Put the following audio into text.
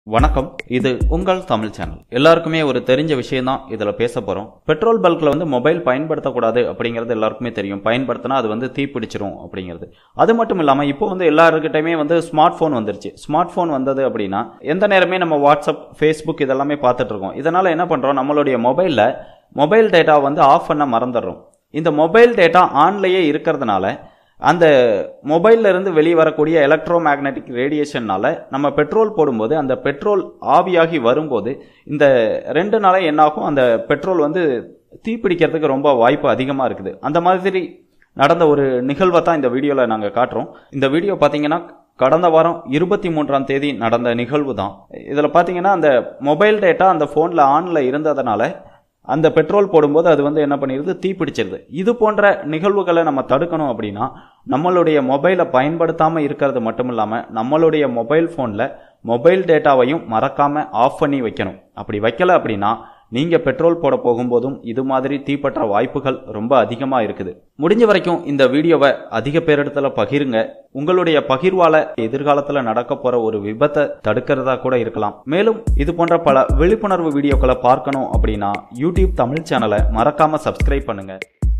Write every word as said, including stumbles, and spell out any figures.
வணக்கம். இது உங்கள் தமிழ் சேனல். எல்லாருக்குமே ஒரு தெரிஞ்ச விஷயம் தான் இதுல பேச போறோம். பெட்ரோல் பல்க்ல வந்து மொபைல் பயன்படுத்தக்கூடாது அப்படிங்கிறது எல்லாருக்குமே தெரியும். பயன்படுத்தினா அது வந்து தீப்பிடிச்சிரும் அப்படிங்கிறது. அது மட்டும் இல்லாம இப்போ வந்து எல்லாருக்கிட்டையுமே வந்து ஸ்மார்ட் போன் வந்துருச்சு. ஸ்மார்ட் போன் வந்தது அப்படின்னா எந்த நேரமே நம்ம வாட்ஸ்அப், ஃபேஸ்புக் இதெல்லாமே பார்த்துட்டு இருக்கோம். இதனால என்ன பண்றோம், நம்மளுடைய மொபைல்ல மொபைல் டேட்டா வந்து ஆஃப் பண்ண மறந்துடுறோம். இந்த மொபைல் டேட்டா ஆன்லயே இருக்கிறதுனால அந்த மொபைல்ல இருந்து வெளியே வரக்கூடிய எலக்ட்ரோ மேக்னெட்டிக் ரேடியேஷன்னால நம்ம பெட்ரோல் போடும்போது அந்த பெட்ரோல் ஆவியாகி வரும்போது இந்த ரெண்டு நாளே என்னாகும், அந்த பெட்ரோல் வந்து தீப்பிடிக்கிறதுக்கு ரொம்ப வாய்ப்பு அதிகமாக இருக்குது. அந்த மாதிரி நடந்த ஒரு நிகழ்வை தான் இந்த வீடியோவில் நாங்கள் காட்டுறோம். இந்த வீடியோ பார்த்தீங்கன்னா கடந்த வாரம் இருபத்தி மூன்றாம் தேதி நடந்த நிகழ்வு தான். இதில் பார்த்தீங்கன்னா அந்த மொபைல் டேட்டா அந்த ஃபோனில் ஆனில் இருந்ததுனால அந்த பெட்ரோல் போடும்போது அது வந்து என்ன பண்ணிடுது, தீப்பிடிச்சிருது. இது போன்ற நிகழ்வுகளை நம்ம தடுக்கணும் அப்படின்னா நம்மளுடைய மொபைலை பயன்படுத்தாம இருக்கிறது மட்டும் இல்லாம நம்மளுடைய மொபைல் போன்ல மொபைல் டேட்டாவையும் மறக்காம ஆஃப் பண்ணி வைக்கணும். அப்படி வைக்கல அப்படின்னா நீங்க பெட்ரோல் போட போகும்போதும் இது மாதிரி தீப்பற்ற வாய்ப்புகள் ரொம்ப அதிகமா இருக்குது. முடிஞ்ச வரைக்கும் இந்த வீடியோவை அதிக பேரிடத்துல பகிருங்க. உங்களுடைய பகிர்வால எதிர்காலத்துல நடக்க போற ஒரு விபத்தை தடுக்கிறதா கூட இருக்கலாம். மேலும் இது போன்ற பல விழிப்புணர்வு வீடியோக்களை பார்க்கணும் அப்படின்னா யூடியூப் தமிழ் சேனலை மறக்காம சப்ஸ்கிரைப் பண்ணுங்க.